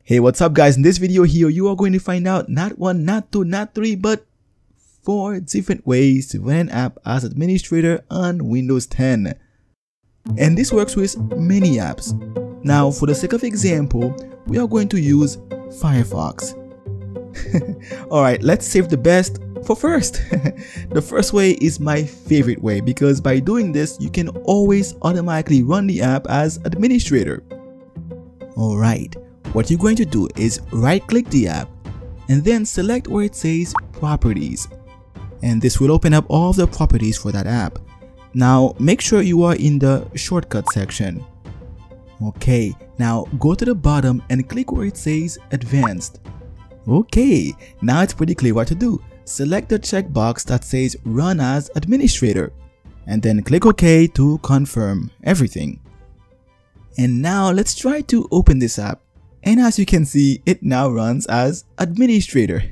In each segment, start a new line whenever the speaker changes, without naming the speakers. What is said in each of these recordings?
Hey, what's up guys? In this video here, you are going to find out not one, not two, not three, but 4 different ways to run an app as administrator on Windows 10. And this works with many apps. Now, for the sake of example, we are going to use Firefox. Alright, let's save the best for first. The first way is my favorite way because by doing this, you can always automatically run the app as administrator. Alright. What you're going to do is right-click the app and then select where it says Properties. And this will open up all the properties for that app. Now make sure you are in the shortcut section. Okay, now go to the bottom and click where it says Advanced. Okay, now it's pretty clear what to do. Select the checkbox that says Run as Administrator and then click OK to confirm everything. And now let's try to open this app. And as you can see, it now runs as administrator.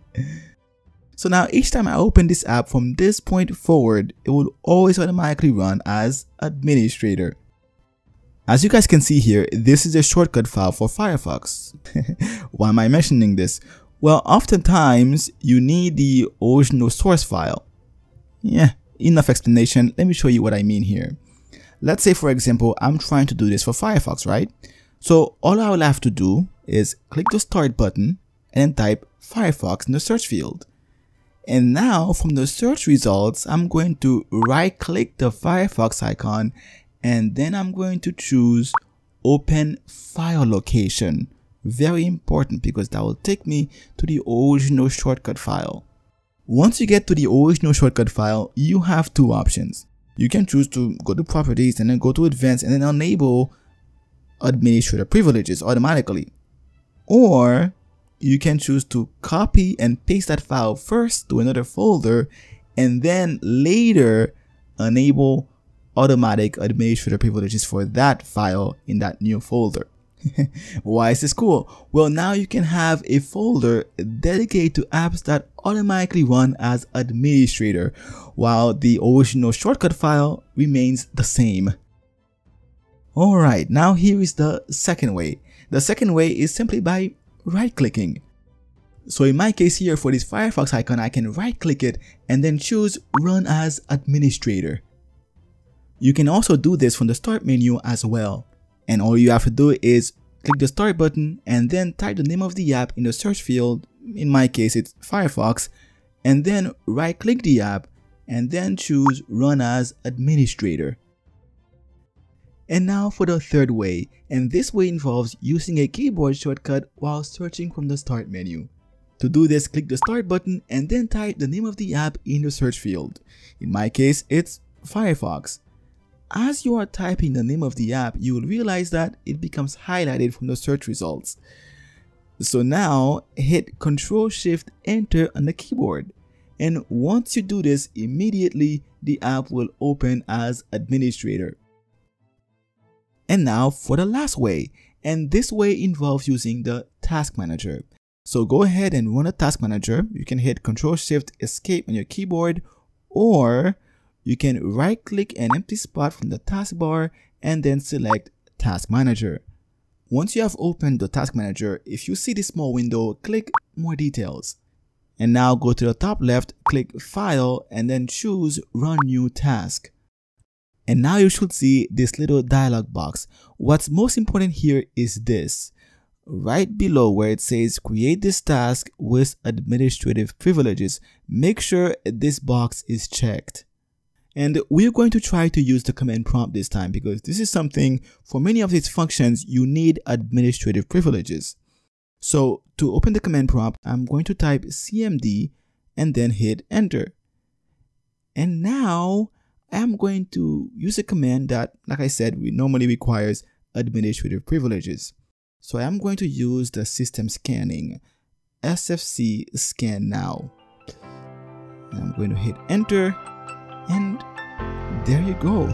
So now each time I open this app from this point forward, it will always automatically run as administrator. As you guys can see here, this is a shortcut file for Firefox. Why am I mentioning this? Well, oftentimes you need the original source file. Yeah, enough explanation. Let me show you what I mean here. Let's say, for example, I'm trying to do this for Firefox, right? So all I will have to do is click the start button and type Firefox in the search field. And now from the search results, I'm going to right click the Firefox icon and then I'm going to choose Open File Location. Very important because that will take me to the original shortcut file. Once you get to the original shortcut file, you have two options. You can choose to go to Properties and then go to Advanced and then enable administrator privileges automatically, or you can choose to copy and paste that file first to another folder and then later enable automatic administrator privileges for that file in that new folder. Why is this cool? Well, now you can have a folder dedicated to apps that automatically run as administrator while the original shortcut file remains the same. Alright, now here is the second way. The second way is simply by right-clicking. So in my case here for this Firefox icon, I can right-click it and then choose Run as Administrator. You can also do this from the Start menu as well. And all you have to do is click the Start button and then type the name of the app in the search field. In my case, it's Firefox. And then right-click the app and then choose Run as Administrator. And now for the third way, and this way involves using a keyboard shortcut while searching from the Start menu. To do this, click the Start button and then type the name of the app in the search field. In my case, it's Firefox. As you are typing the name of the app, you will realize that it becomes highlighted from the search results. So now hit Ctrl+Shift+Enter on the keyboard. And once you do this, immediately the app will open as administrator. And now for the last way, and this way involves using the Task Manager. So go ahead and run a Task Manager. You can hit Ctrl+Shift+Escape on your keyboard, or you can right-click an empty spot from the taskbar and then select Task Manager. Once you have opened the Task Manager, if you see this small window, click More Details. And now go to the top left, click File, and then choose Run New Task. And now you should see this little dialog box. What's most important here is this. Right below where it says create this task with administrative privileges, make sure this box is checked. And we're going to try to use the command prompt this time because this is something, for many of its functions, you need administrative privileges. So to open the command prompt, I'm going to type cmd and then hit enter. And now I'm going to use a command that, like I said, normally requires administrative privileges. So I'm going to use the system scanning, sfc scan now. And I'm going to hit enter, and there you go.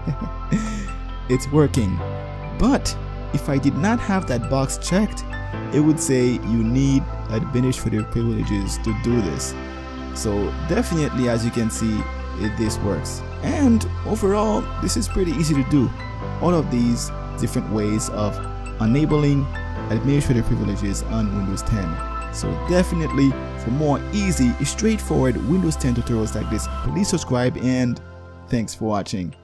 It's working. But if I did not have that box checked, it would say you need administrative privileges to do this. So definitely, as you can see, this works. And overall, this is pretty easy to do. All of these different ways of enabling administrative privileges on Windows 10. So definitely, for more easy, straightforward Windows 10 tutorials like this, please subscribe and thanks for watching.